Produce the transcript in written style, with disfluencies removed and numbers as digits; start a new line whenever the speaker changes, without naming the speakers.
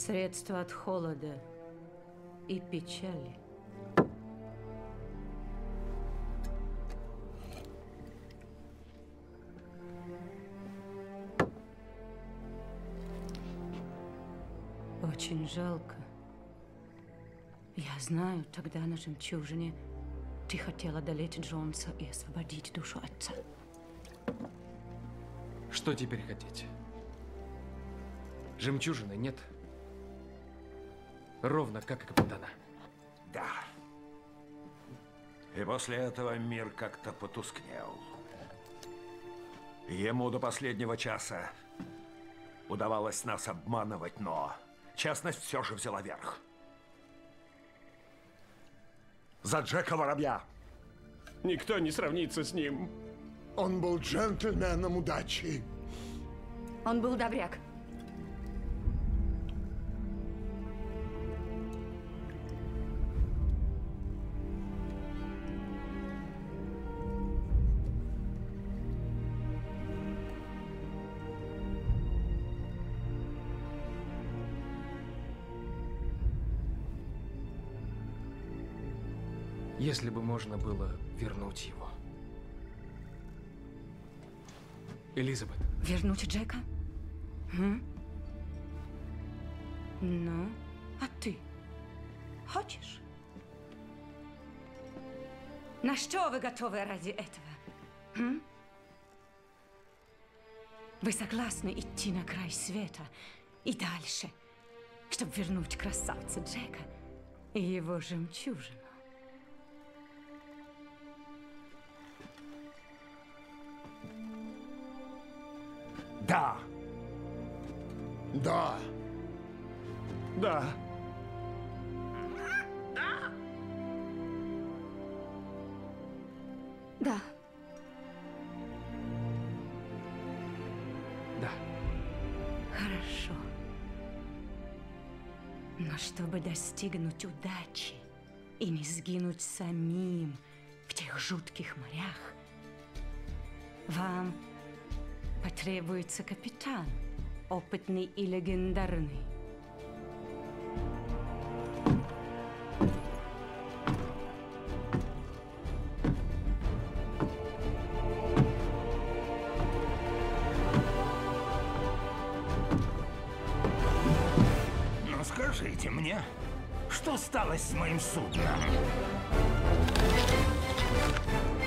Средство от холода и печали. Очень жалко. Я знаю, тогда на жемчужине ты хотел одолеть Джонса и освободить душу отца.
Что теперь хотите? Жемчужины нет. Ровно как и капитана.
Да. И после этого мир как-то потускнел. Ему до последнего часа удавалось нас обманывать, но честность все же взяла верх. За Джека Воробья!
Никто не сравнится с ним.
Он был джентльменом удачи.
Он был добряк.
Если бы можно было вернуть его. Элизабет.
Вернуть Джека? Ну, а ты хочешь? На что вы готовы ради этого? Вы согласны идти на край света и дальше, чтобы вернуть красавца Джека и его жемчужину?
Да.
Да.
Да.
Да.
Да.
Хорошо. Но чтобы достигнуть удачи и не сгинуть самим в тех жутких морях, вам потребуется капитан, опытный и легендарный.
Но скажите мне, что стало с моим судном?